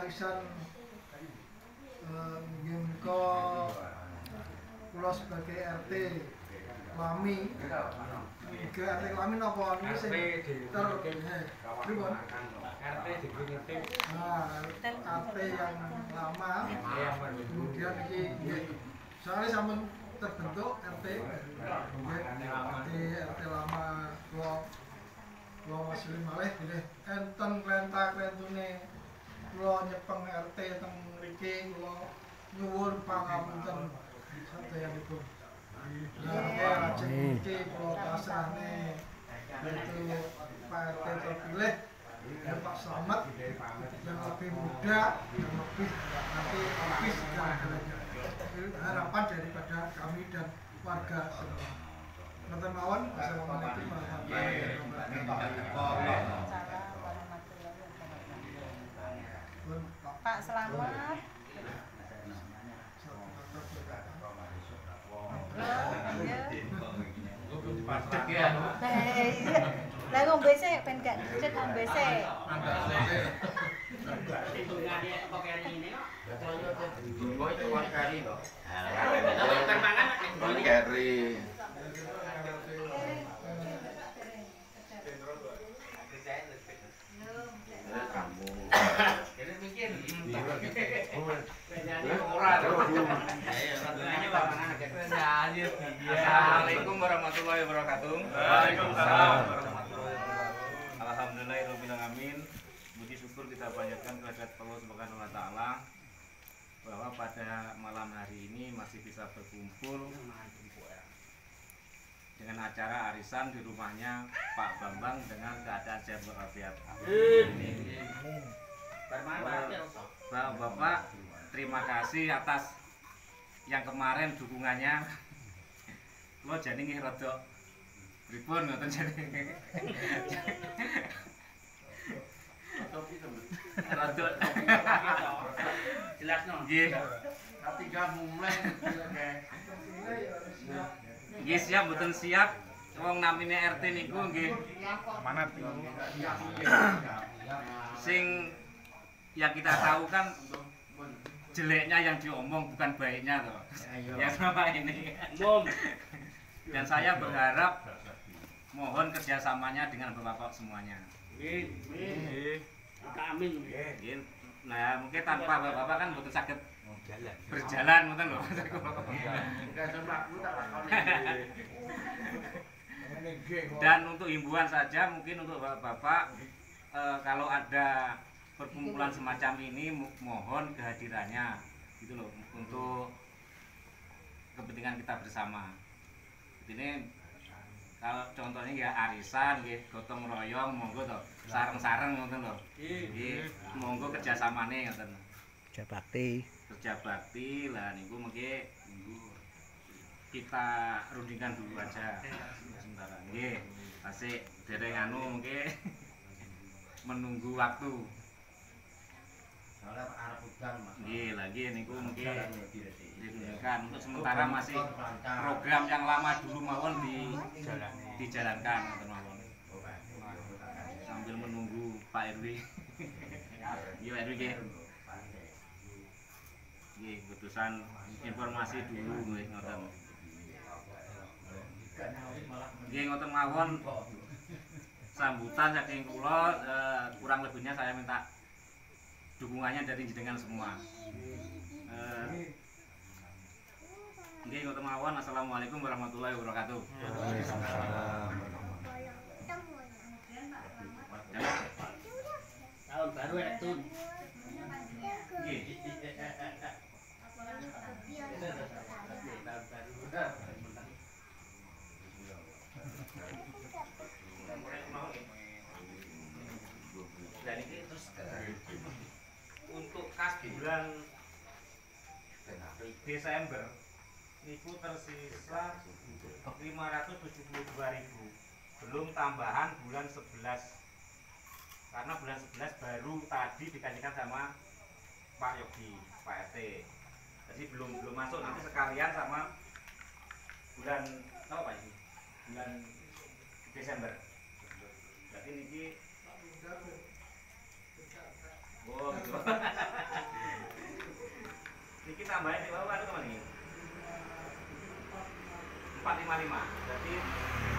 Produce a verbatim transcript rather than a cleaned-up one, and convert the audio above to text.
arisan nggih menika kula sebagai R T Lami ke R T Lami napa niku sing ter pripun R T definitif nah R T yang lama kemudian iki nggih soalnya sampun terbentuk R T nggih R T lama kula kula masih malih nggih enten klenta-klentune kula nyepeng R T teng mriki kula nyuwun pangapunten sadeyanipun. Nah, lajeng iki kula pasrahne yaitu Pak R T terpilih dan Pak Slamet yang lebih muda, yang lebih nanti lebih segala-galanya. Harapan daripada kami dan warga semua. Ngoten mawon, wassalamualaikum warahmatullahi wabarakatuh. Pak Slamet. Padek ya. Lah ngombe sik ben gak dicet ngombe sik. Hitungane kok kari ini kok. Kok itu kari to. Kalau termangan Kari. Kamu. Kene mikir. Assalamualaikum warahmatullahi wabarakatuh. Waalaikumsalam. Alhamdulillahirabbil alamin. Puji syukur kita panjatkan kehadirat Allah Subhanahu wa taala bahwa pada malam hari ini masih bisa berkumpul dengan acara arisan di rumahnya Pak Bambang dengan keadaan sehat walafiat. Bapak-bapak, terima kasih atas yang kemarin dukungannya. Lo jadi nggih rada pripun ngoten jadi. Rada jelasno. Nggih. Ketiga mulai Nggih siap mboten siap. Wong namine R T niku nggih Manat. sing yang kita tahu kan jeleknya yang diomong bukan baiknya toh. Ya selama ini. Dan saya berharap mohon kerjasamanya dengan bapak-bapak semuanya. Amin. Nah mungkin tanpa bapak-bapak kan betul sakit berjalan mungkin loh. Dan untuk himbauan saja mungkin untuk bapak-bapak eh, kalau ada perkumpulan semacam ini mohon kehadirannya gitu loh untuk kepentingan kita bersama. Ini kalau contohnya ya arisan nggih gotong royong monggo to sareng-sareng ngoten lho. Nggih monggo kerjasamane ngoten. Kerja bakti. Kerja bakti lah niku mengke kita rundingkan dulu aja sementara. Nggih, asik dereng anu mengke menunggu waktu. Soalnya arep udan Mas. Nggih, lagi niku mengke dirundingkan untuk sementara masih program yang lama dulu mawon di dijalankan ngoten mawon. Sambil menunggu Pak R W. Yo R W nggih. Nggih, keputusan informasi dulu nggih ngoten. Nggih ngoten mawon. Sambutan saking kula eh, kurang lebihnya saya minta dukungannya dari jenengan semua. Eh, Nggih ngoten mawon. Assalamualaikum warahmatullahi wabarakatuh. Waalaikumsalam. Tahun baru ya Tun. Nggih. Dan ini terus untuk kas bulan Desember itu tersisa lima ratus tujuh puluh dua ribu, belum tambahan bulan sebelas karena bulan sebelas baru tadi dikajikan sama Pak Yogi, Pak R T. Jadi belum belum masuk, nanti sekalian sama bulan apa Pak ini? Bulan Desember. Berarti niki oh gitu. tambahin di bawah itu teman ini empat lima lima. Jadi